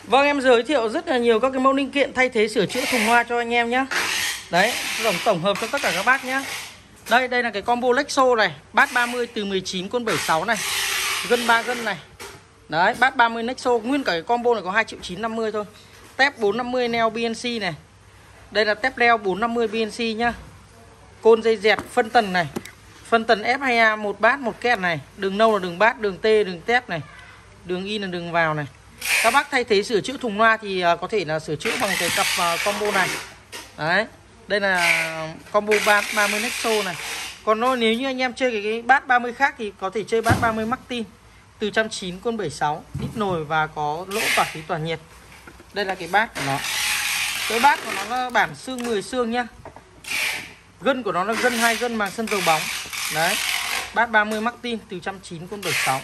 Vâng, em giới thiệu rất là nhiều các cái mẫu linh kiện thay thế sửa chữa thùng loa cho anh em nhé. Đấy, tổng hợp cho tất cả các bác nhé. Đây là cái combo Lexo này, bát 30 từ 19 con 76 này, gân 3 gân này. Đấy, bát 30 Lexo, nguyên cả cái combo này có 2.950.000 thôi. Tép 450 neo BNC này. Đây là tép leo 450 BNC nhá. Côn dây dẹt phân tần này. Phân tần F2A, một bát một két này. Đường nâu là đường bát, đường T đường tép này. Đường in là đường vào này. Các bác thay thế sửa chữa thùng loa thì có thể là sửa chữa bằng cái cặp combo này. Đấy, đây là combo bát 30 Nexo này. Còn nếu như anh em chơi cái bát 30 khác thì có thể chơi bát 30 Martin từ 190 con 76, ít nồi và có lỗ tỏa khí tỏa nhiệt. Đây là cái bát của nó. Cái bát của nó là bản xương 10 xương nhá. Gân của nó là gân 2 gân màng sân dầu bóng. Đấy, bát 30 Martin từ 190 con 76.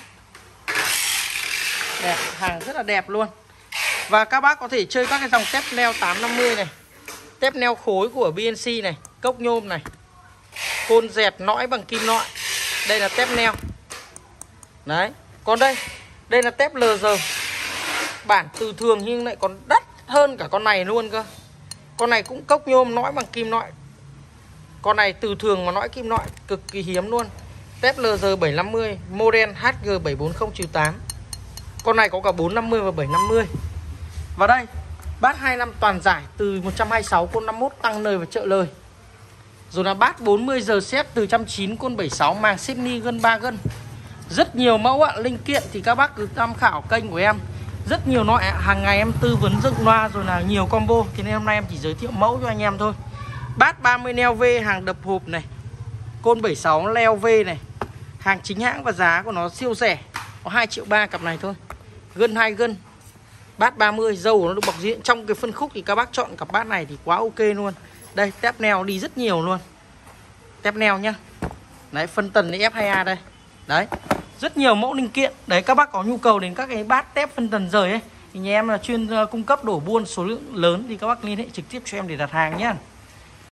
Đẹp, hàng rất là đẹp luôn. Và các bác có thể chơi các cái dòng tép neo 850 này, tép neo khối của BNC này, cốc nhôm này, côn dẹt nõi bằng kim loại. Đây là tép neo. Đấy, còn đây là tép LG. Bản từ thường nhưng lại còn đắt hơn cả con này luôn cơ. Con này cũng cốc nhôm nõi bằng kim loại. Con này từ thường mà nõi kim loại cực kỳ hiếm luôn. Tép LG 750, model HG740-8. Con này có cả 450 và 750. Và đây, bát 25 toàn giải từ 126 con 51 tăng lời và trợ lời. Rồi là bát 40 giờ xếp từ 190 con 76 màng Sydney gân 3 gân. Rất nhiều mẫu ạ, linh kiện thì các bác cứ tham khảo kênh của em. Rất nhiều loại, hàng ngày em tư vấn dựng loa rồi là nhiều combo. Thì nên hôm nay em chỉ giới thiệu mẫu cho anh em thôi. Bát 30 neo V hàng đập hộp này, côn 76 leo V này. Hàng chính hãng và giá của nó siêu rẻ, có 2,3 triệu cặp này thôi. Gân 2 gân. Bát 30, dầu của nó được bọc diện. Trong cái phân khúc thì các bác chọn cặp bát này thì quá ok luôn. Đây, tép neo đi rất nhiều luôn. Tép neo nhá. Đấy, phân tần với F2A đây. Đấy, rất nhiều mẫu linh kiện. Đấy, các bác có nhu cầu đến các cái bát tép phân tần rời ấy thì nhà em là chuyên cung cấp đổ buôn số lượng lớn thì các bác liên hệ trực tiếp cho em để đặt hàng nhá.